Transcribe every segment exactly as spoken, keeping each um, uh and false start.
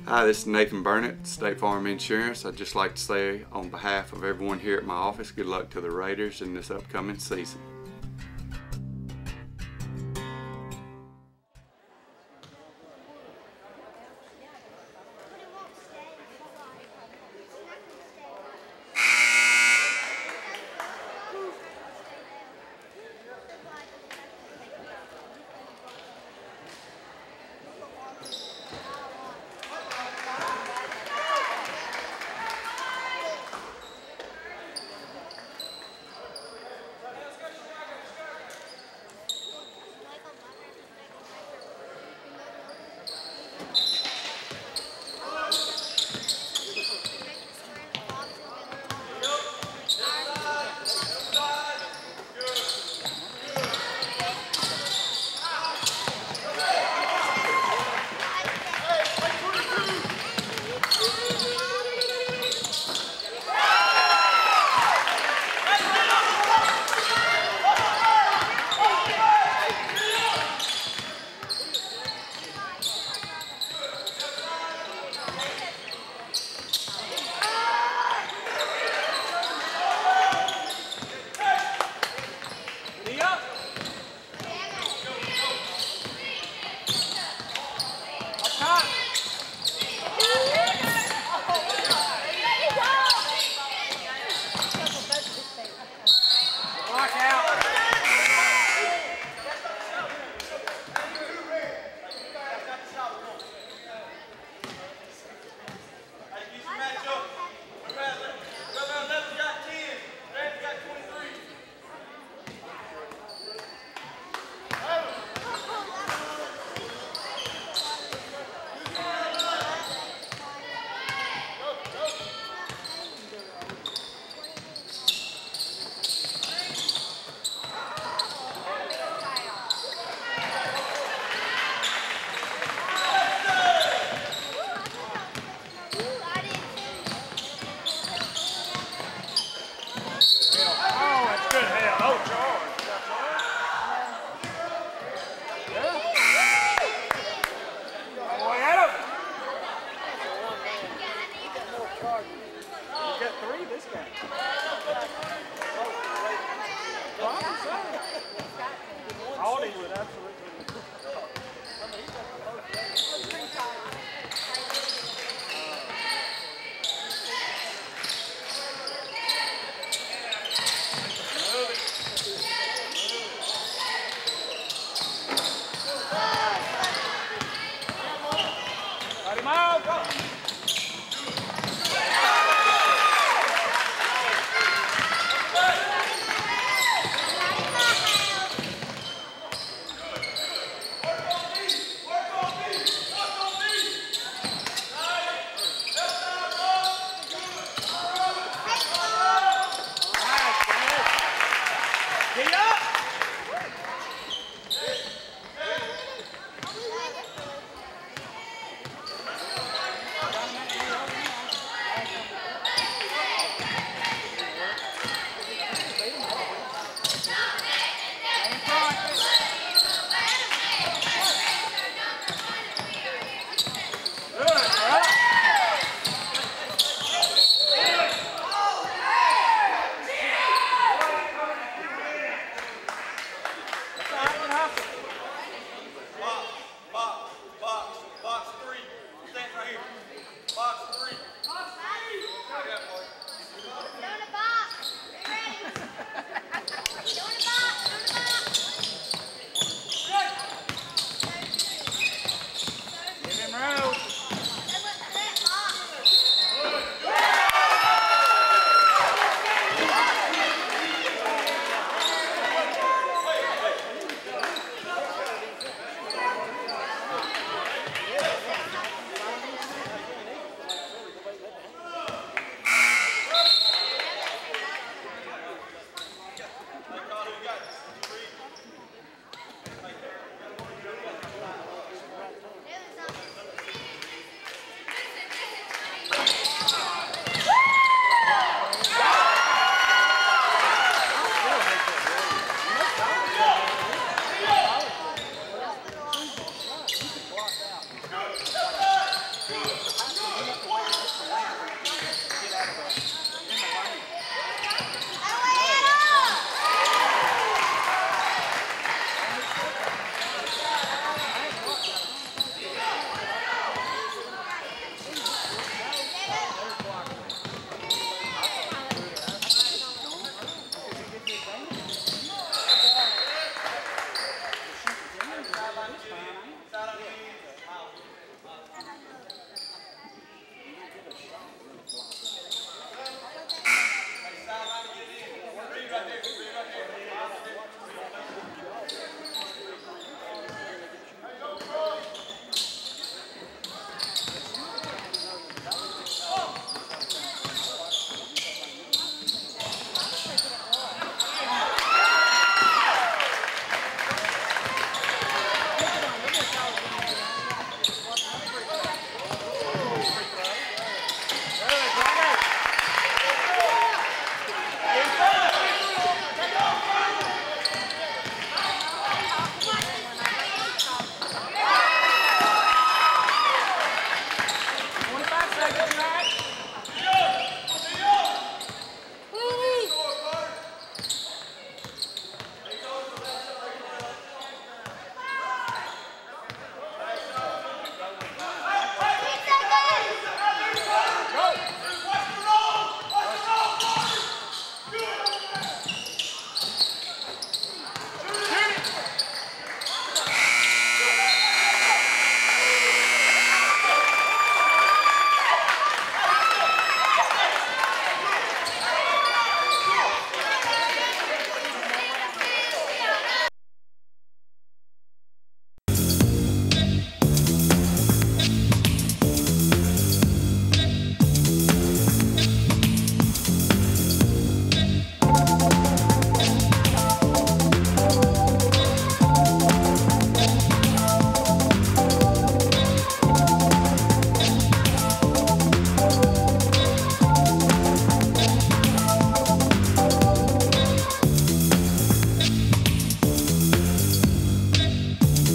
Hi, this is Nathan Burnett, State Farm Insurance. I'd just like to say on behalf of everyone here at my office, good luck to the Raiders in this upcoming season.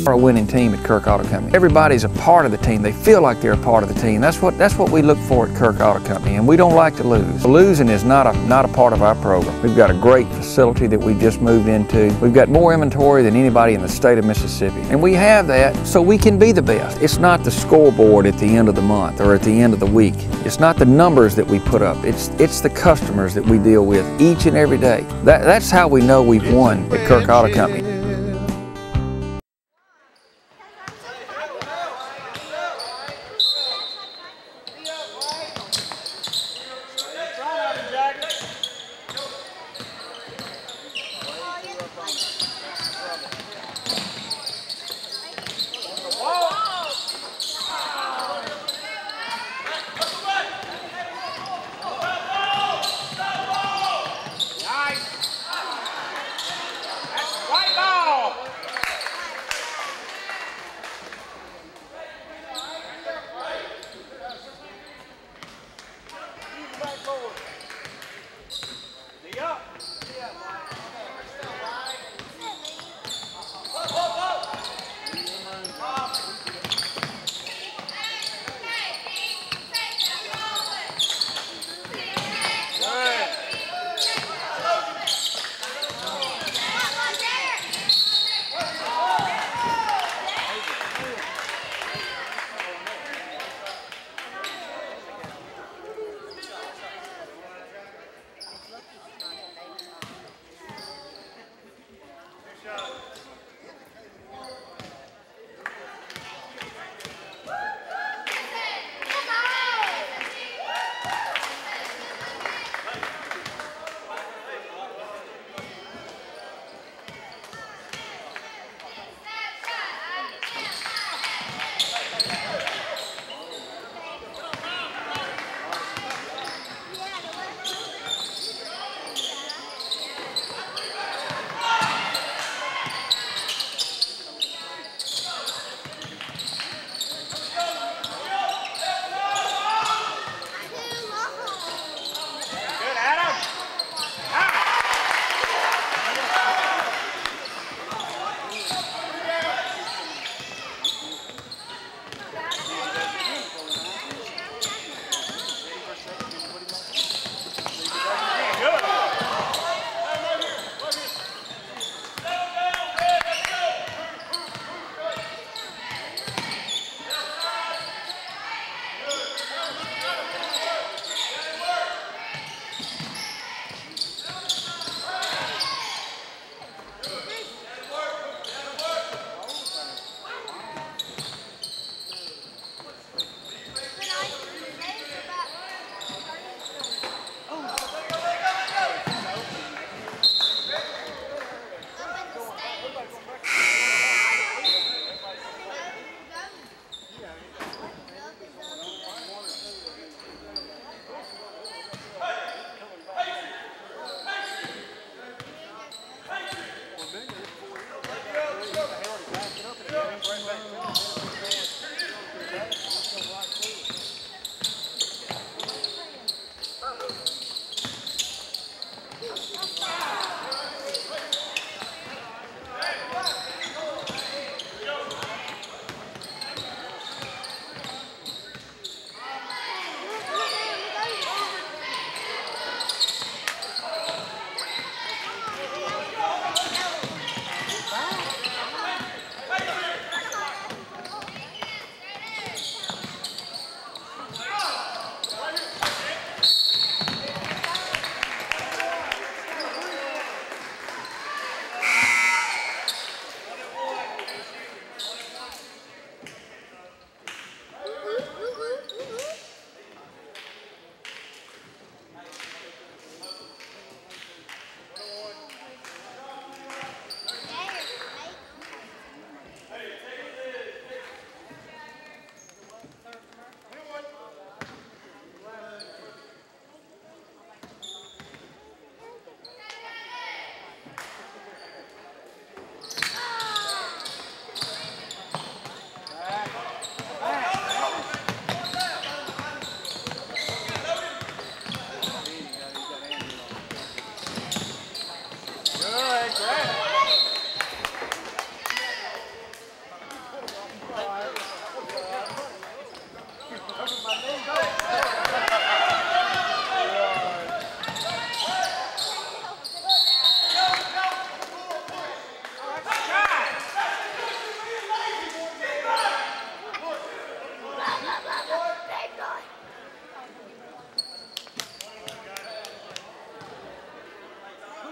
We're a winning team at Kirk Auto Company. Everybody's a part of the team. They feel like they're a part of the team. That's what that's what we look for at Kirk Auto Company, and we don't like to lose. Losing is not a not a part of our program. We've got a great facility that we just moved into. We've got more inventory than anybody in the state of Mississippi, and we have that so we can be the best. It's not the scoreboard at the end of the month or at the end of the week. It's not the numbers that we put up. It's it's the customers that we deal with each and every day. That that's how we know we've won at Kirk Auto Company. Right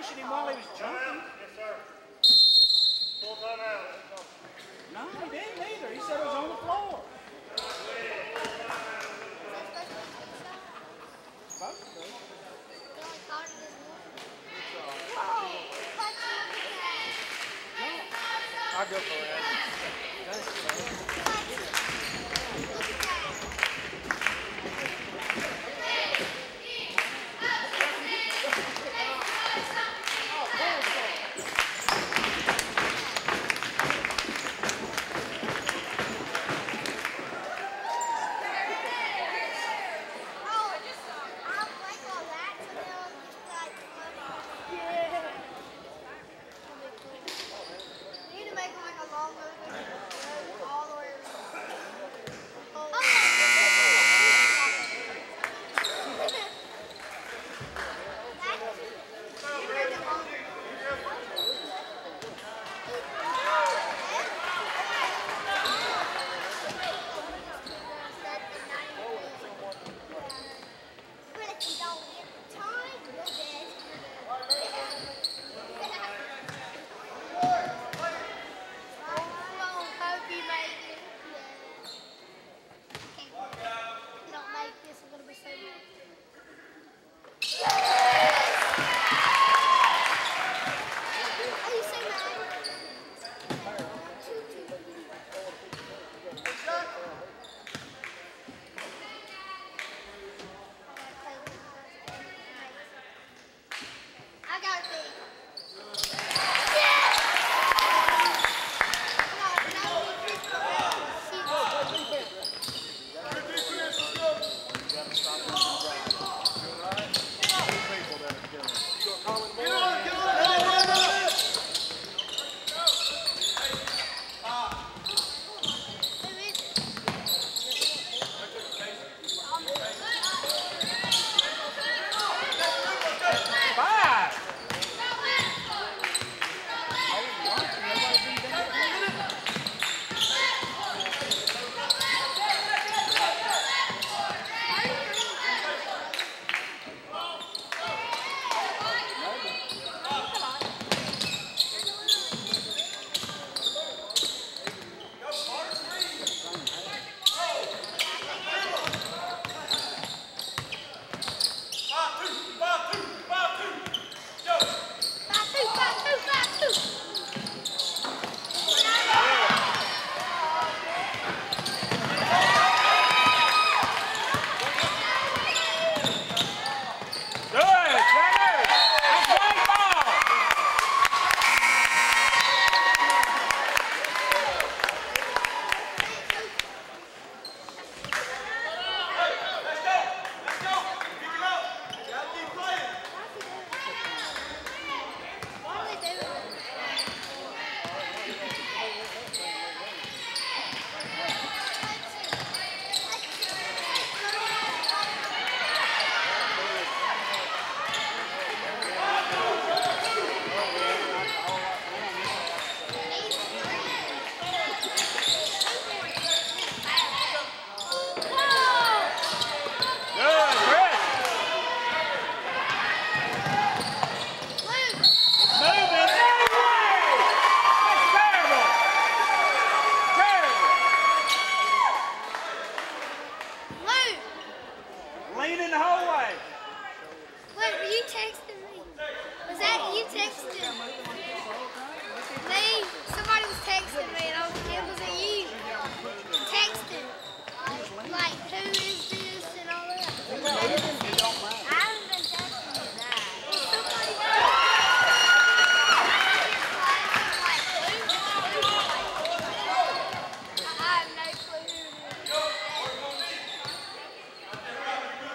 pushing him while he was jumping. Yes, sir. Full time out. No, he didn't either. He said it was on the floor. Supposed to be. I'll go for it.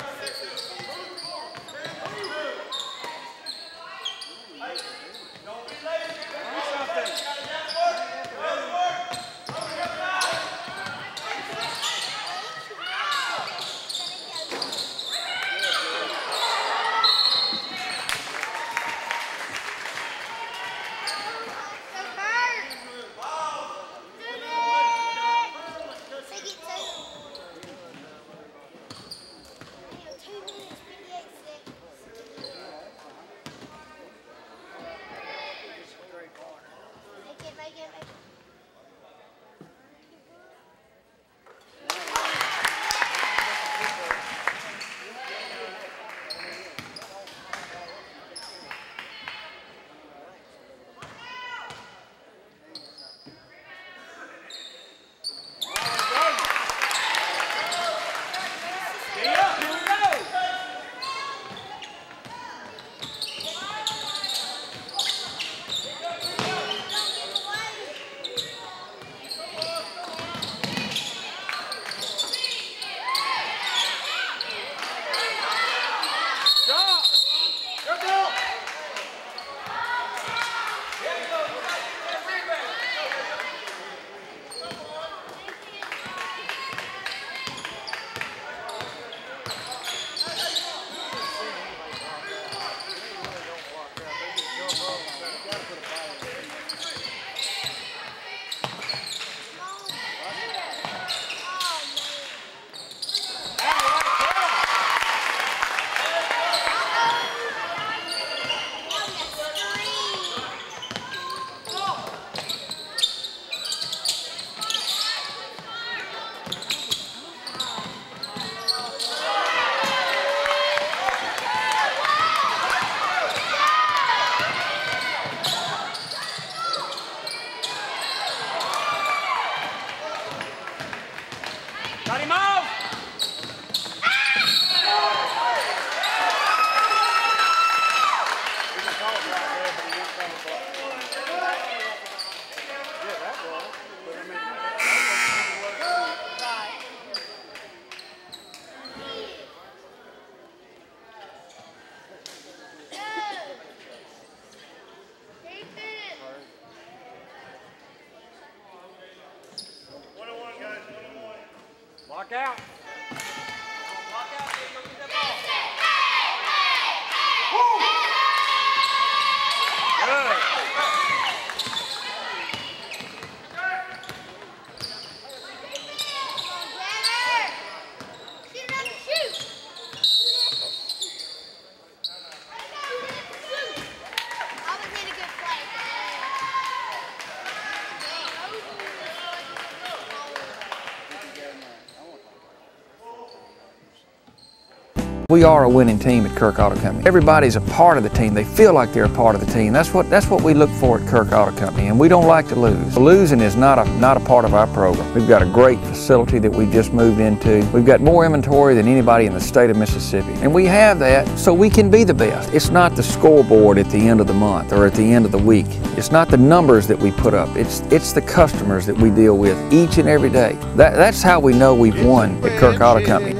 Don't We are a winning team at Kirk Auto Company. Everybody's a part of the team. They feel like they're a part of the team. That's what that's what we look for at Kirk Auto Company, and we don't like to lose. Losing is not a not a part of our program. We've got a great facility that we just moved into. We've got more inventory than anybody in the state of Mississippi, and we have that so we can be the best. It's not the scoreboard at the end of the month or at the end of the week. It's not the numbers that we put up. It's it's the customers that we deal with each and every day. That that's how we know we've won at Kirk Auto Company.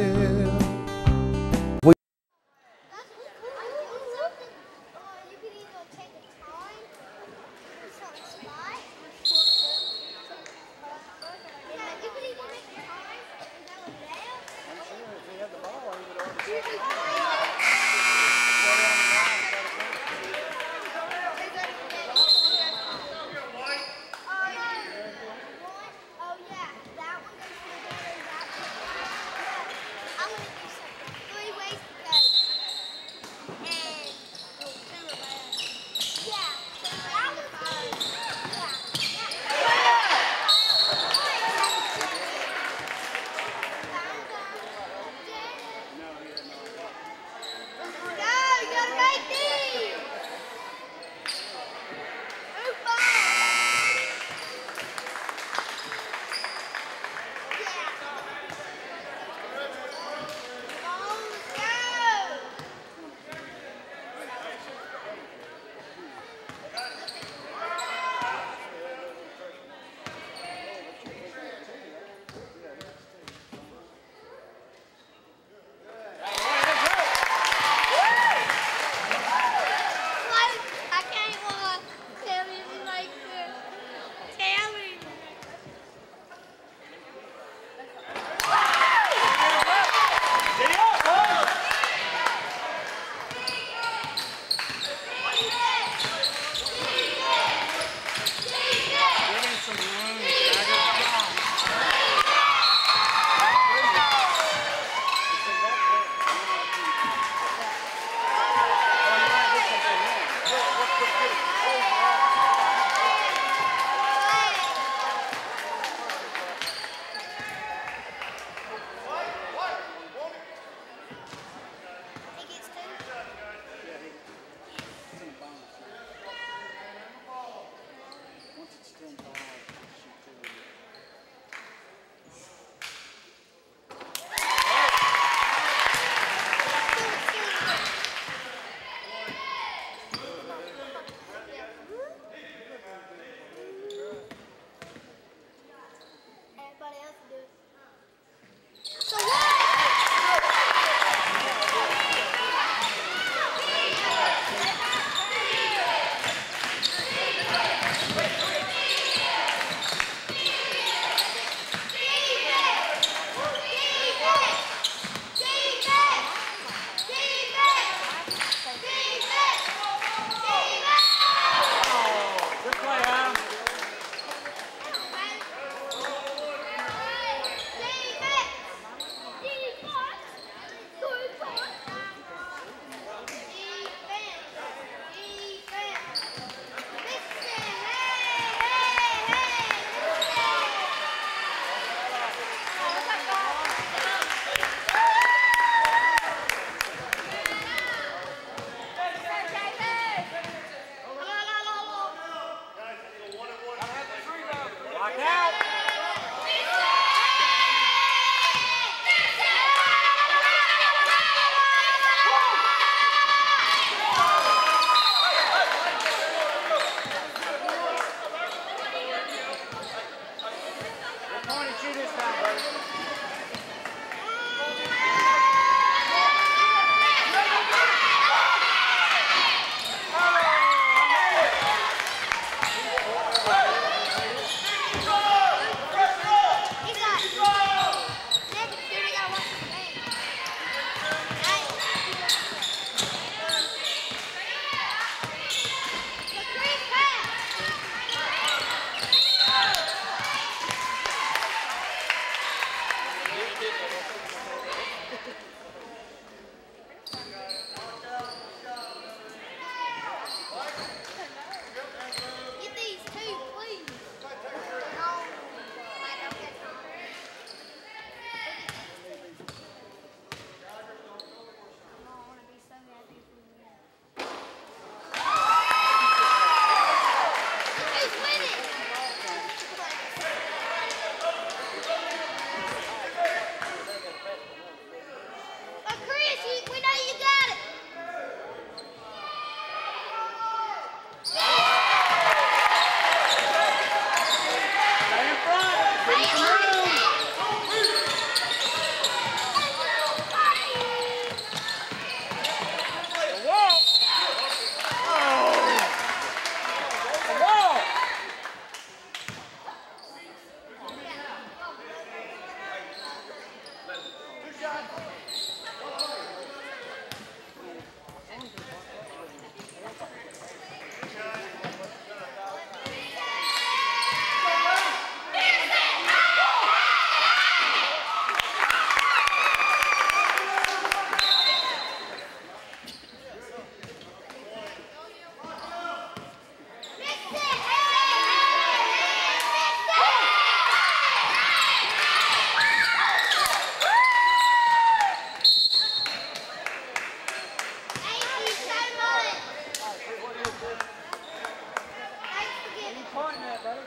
Pointing at, buddy.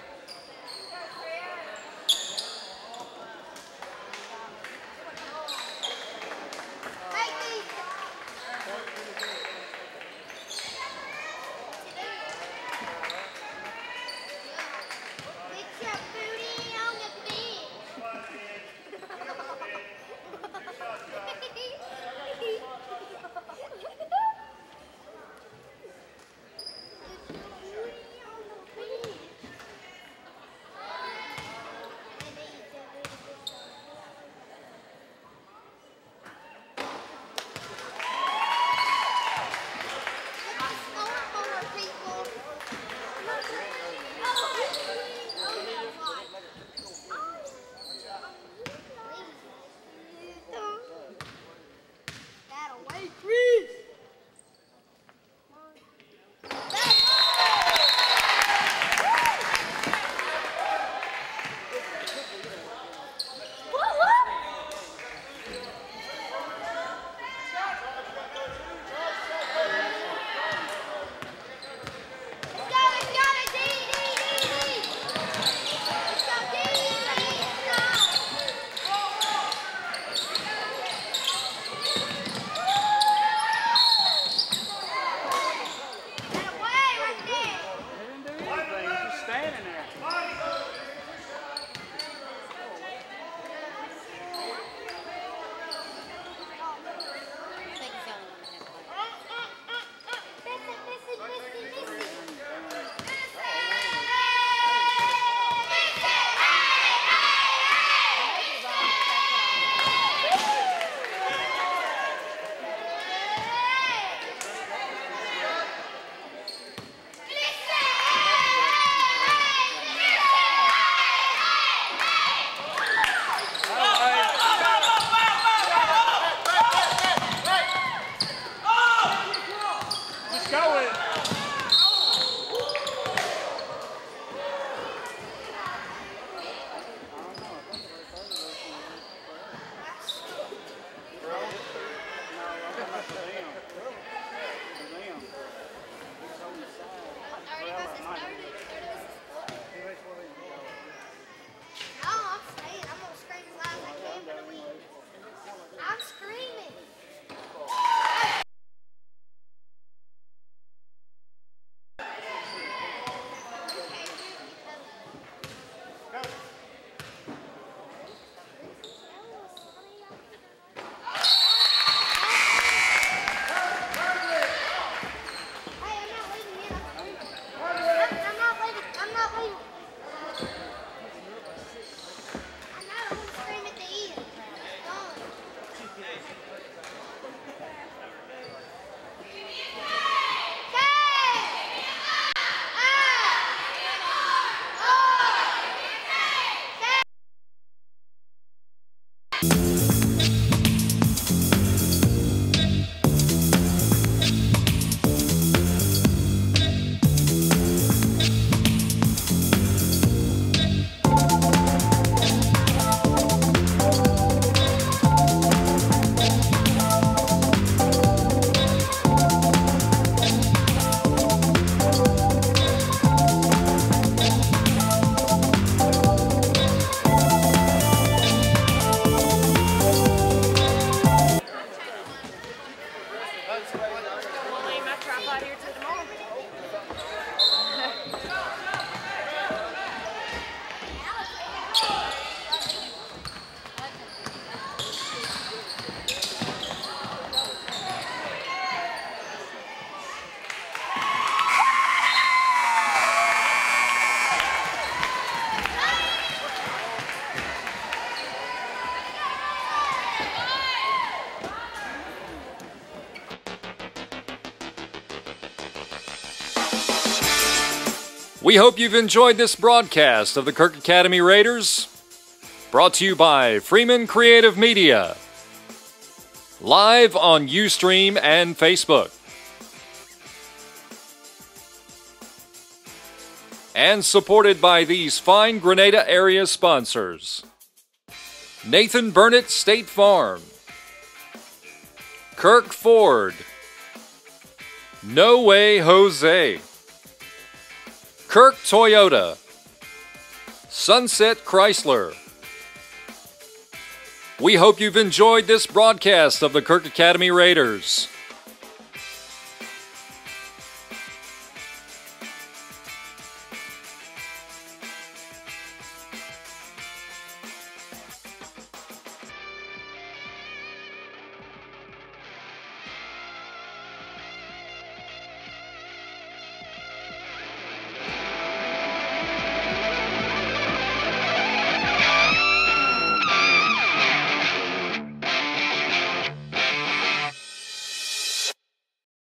We hope you've enjoyed this broadcast of the Kirk Academy Raiders, brought to you by Freeman Creative Media, live on Ustream and Facebook, and supported by these fine Grenada area sponsors: Nathan Burnett State Farm, Kirk Ford, No Way Jose, Kirk Toyota, Sunset Chrysler. We hope you've enjoyed this broadcast of the Kirk Academy Raiders.